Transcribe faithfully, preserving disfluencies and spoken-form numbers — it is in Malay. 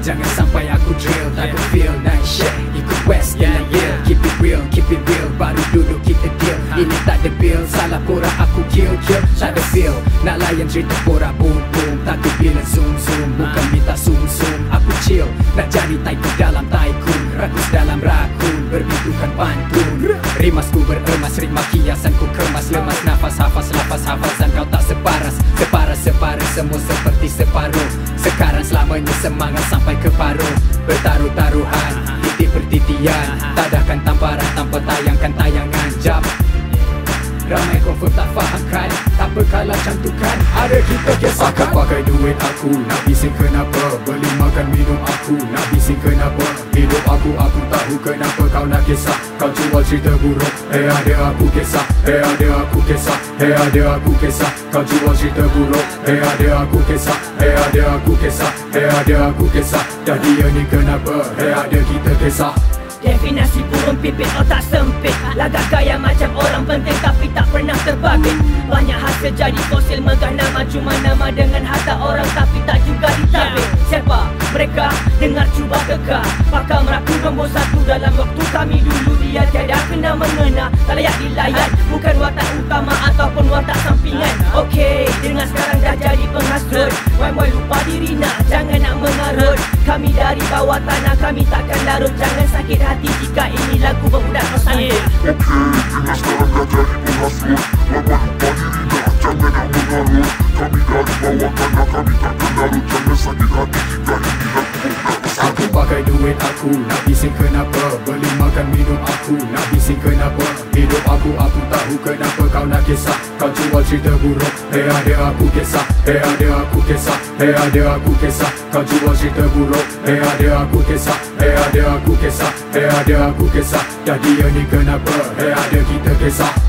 Jangan sampai aku drill, tak ada feel, night shit. Ikut West, yeah, yeah. Keep it real, keep it real. Baru duduk kita deal. Ini tak ada bill, salah porak aku kill, kill. Tak ada feel, nak layan cerita porak boom boom. Takut bila zoom zoom, bukan minta zoom zoom. Aku chill, nak jadi tycoon dalam tycoon. Rakus dalam rakun, berbitukan pantun. Rimasku beremas, ritma kiasanku kemas. Lemas nafas, hafaz, lapas, hafazan kau tak separas. Separas, separas, semua seperti separuh. Sekarang selamanya semangat sampai ke paruh. Bertaruh-taruhan, titik pertitian. Tadakan tamparan tanpa tayangkan tayangan. Jap, ramai confirm tak faham kan? Tak apa kalau cantukan, ada kita kisahkan. Aku pakai duit aku, nak bising kenapa? Beli makan minum aku, nak bising kenapa? Hidup aku, aku tahu kenapa kau nak kisah. Kau jual cerita buruk, eh ada aku kisah. Eh ada aku kisah, eh ada aku kisah. Kau jual cerita buruk, eh ada aku kisah. Eh ada aku kisah, eh ada aku kisah. Dah dia ni kenapa? Eh ada kita kisah. Definasi burung pipit otak sempit. Lagak gaya macam orang penting tapi tak pernah terbabit. Banyak hasil jadi fosil megah nama. Cuma nama dengan harta orang tapi tak juga ditabik. Siapa mereka? Dengar cuba teka. Pakar meraku nombor satu dalam waktu kami dulu. Dia tiada kena mengena, tak layak dilayan. Bukan watak utama ataupun watak sampingan. Okey, dengar sekarang dah jadi penghasut. Wai-wai lupa diri nak, jangan nak mengarut. Kami dari bawah tanah, kami takkan larut. Jangan sakit hati jika ini lagu berbudak kau sambut. Okey, dengar sekarang dah jadi penghasut. Wai-wai lupa diri nak, jangan nak mengarut. Kami dari bawah tanah, kami takkan larut. Jangan sakit hati jika ini lagu berbudak kau sambut. Aku pakai duit aku, nak bising kenapa? Beli makan minum aku, nak bising kenapa? Hidup aku, aku tahu kenapa kau nak kisah. Kau jual cerita buruk, eh ada aku kisah. Eh ada aku kisah, eh ada aku kisah. Kau jual cerita buruk, eh ada aku kisah. Eh ada aku kisah, eh ada aku kisah. Dah dia ni kenapa? Eh ada kita kisah.